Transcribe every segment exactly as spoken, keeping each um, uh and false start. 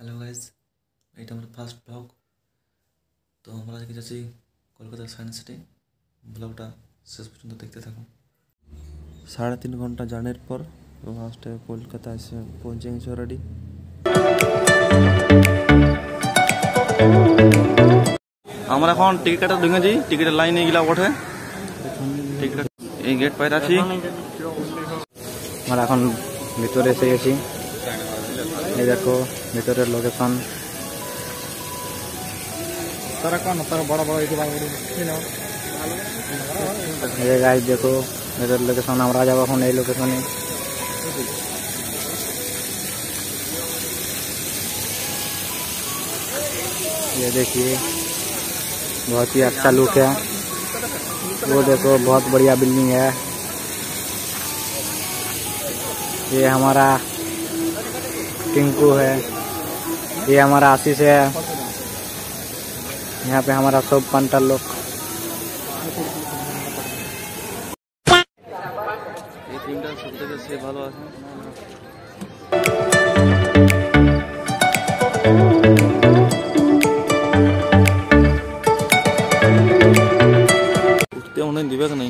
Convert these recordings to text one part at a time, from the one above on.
Hello guys এইটা আমার first blog. তো আমরা আজকে যাচ্ছি কলকাতার সায়েন্স সিটি। ব্লগটা শেষ পর্যন্ত দেখতে থাকুন। সাড়ে তিন ঘন্টা জার্নির পর লাস্টে কলকাতা এসে পৌঁছে গেছি অলরেডি। আমরা এখন টিকিট কাটা ঢুকেছি, টিকিটের লাইনে গেলা ওঠে টিকিট এই গেট পাইতে আছি। আমরা এখন ভিতরে এসে গেছি। এই দেখো ভিতরের লোকেশন। তারা কোন তারা বড় বড় এই গাইজ দেখো ভিতরের लोकेशन। আমরা যাব এখন এই লোকেশনে। ये देखिए बहुत ही अच्छा लुक है। वो देखो बहुत बढ़िया बिल्डिंग है। ये हमारा टिंकू है, ये हमारा आशीष है। यहाँ पे हमारा सब पंटा लोग। এই টিমটা সবথেকে সে ভালো আছে। উঠতে মনে দিবে কি নাই।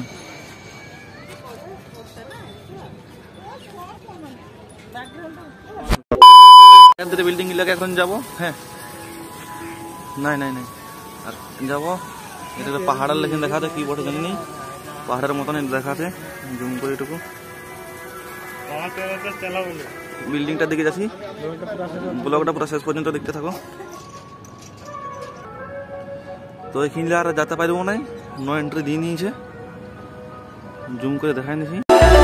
বিল্ডিং এলাকা এখন যাবো। হ্যাঁ নাই নাই নাই আর যাবো। এটা তো পাহাড়ের লেখেন দেখাতে কি বটে জানি নেই, পাহাড়ের মতন দেখাতে। জুম করে এটুকু বিল্ডিংটা দিকে যাচ্ছি। ব্লগটা পুরো শেষ পর্যন্ত দেখতে থাকো। তো এখানে আর যেতে পারবো না, নো এন্ট্রি দিয়ে নিয়েছে। জুম করে দেখাই নিছি।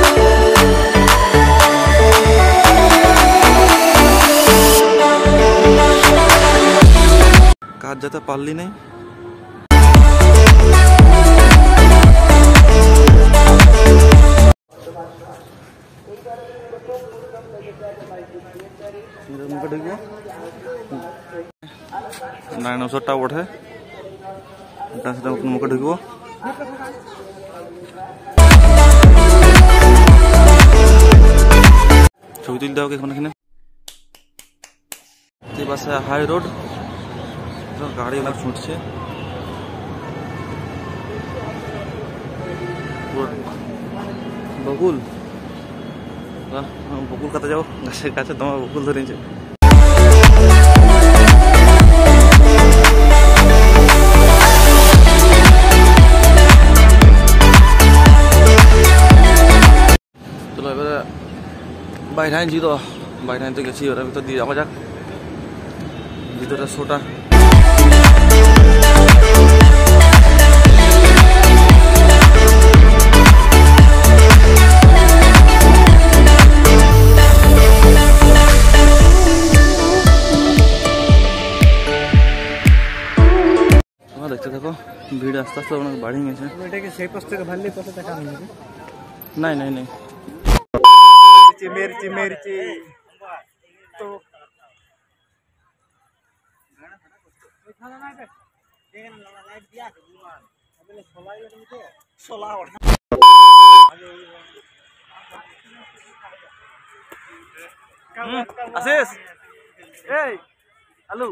কাজ যেতে পারলি নাই। মুখে ঢুকবো নারায়ণ ওষুধটা ওঠে মুখে ঢুকবো। ছবি তুলতে হবে এখন। এখানে পাশে হাই রোড, গাড়ি অনেক ছুটছে। বকুল বকুল কাতে যাও, গাছের কাছে তোমার বকুল ধরেছে। চলো এবারে বাইরে আনছি। তো বাইরে আনতে গেছি, ওরা ভিতর দিয়ে যাওয়া যাক ভিতরে শোটা। দেখতে থাকো, ভিড় আস্তে আস্তে অনেক বাড়ি গেছে। নাই নাই নাই মির্চি মির্চি তো আশিস এই আলু।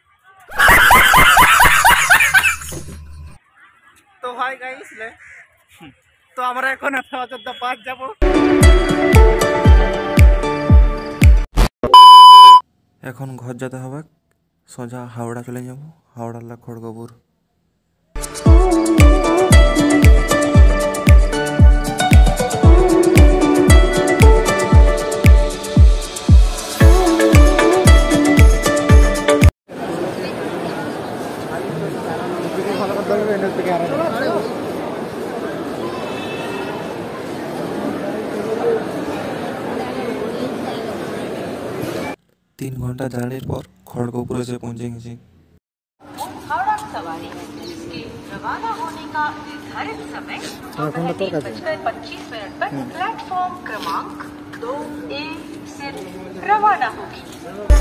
তো ভাই গাইস লে তো আমরা এখন অযোধ্যা পাস যাব। এখন ঘর যেতে হবে, সোজা হাওড়া চলে যাব। হাওড়ার লা খড়গপুর। तीन घंटा जाने पर खड़गपुर से पहुंचेंगे। हावड़ा सवारी है जिसके रवाना होने का निर्धारित समय दोपहर बजकर पच्चीस मिनट पर प्लेटफॉर्म क्रमांक दो ए से रवाना होगी।